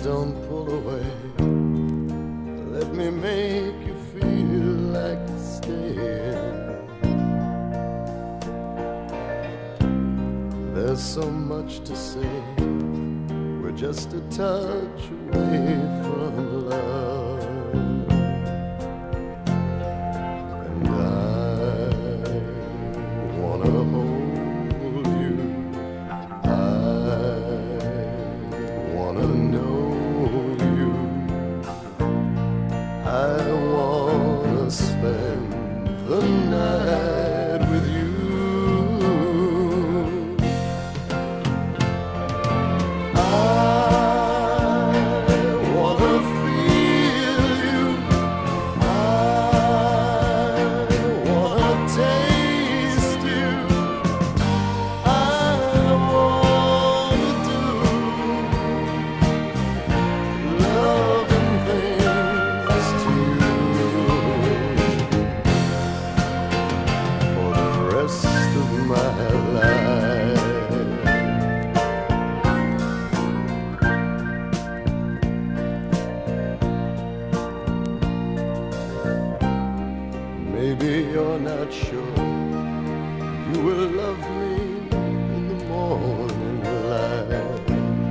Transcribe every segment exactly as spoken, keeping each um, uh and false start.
don't pull away. Let me make you feel like staying. There's so much to say. We're just a touch away from love. And I wanna hold you. I wanna know you. I wanna spend the night with you. Maybe you're not sure you will love me in the morning light.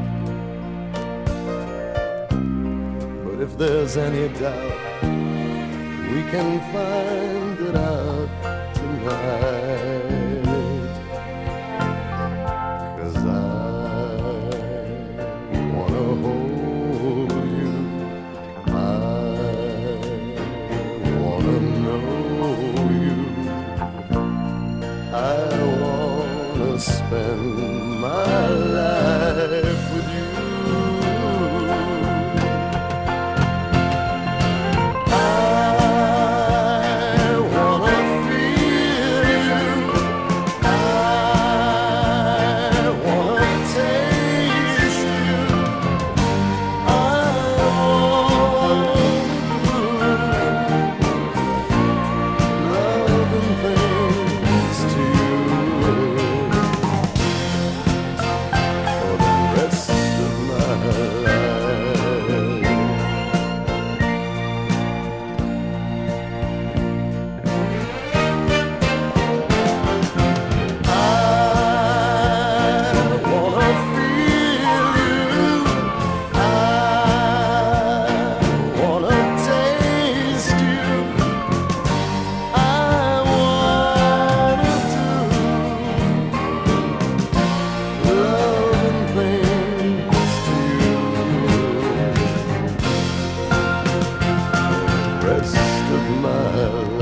But if there's any doubt, we can find it out tonight. 'Cause I wanna hold you. I wanna know. I wanna spend my life with you. I wanna feel you. I wanna taste you. I wanna do loving things to you. Rest of my life.